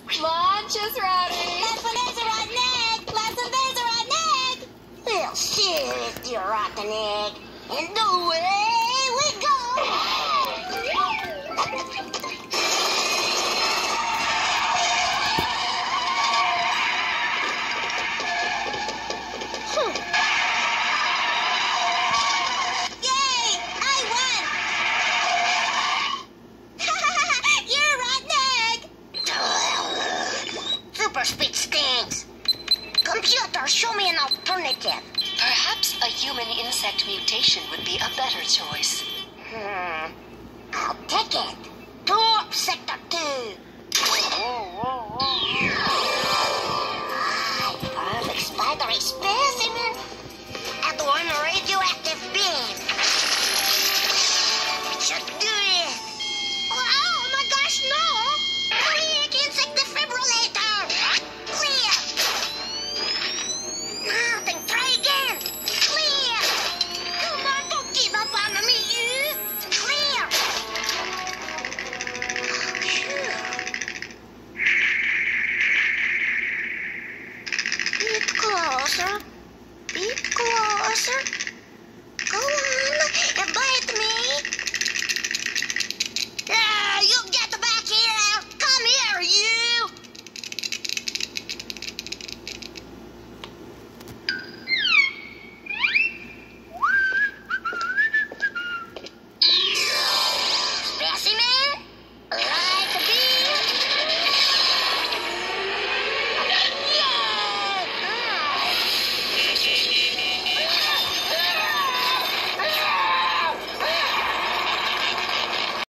Launch is ready. Last one, there's a rotten egg. Last one, there's a rotten egg. Well, seriously, you rotten egg. And away we go. Yay! I won! You're a rotten egg! Super speed stinks. Computer, show me an alternative. Perhaps a human-insect mutation would be a better choice. I'll take it. Torp Sector 2. Perfect spidery spin.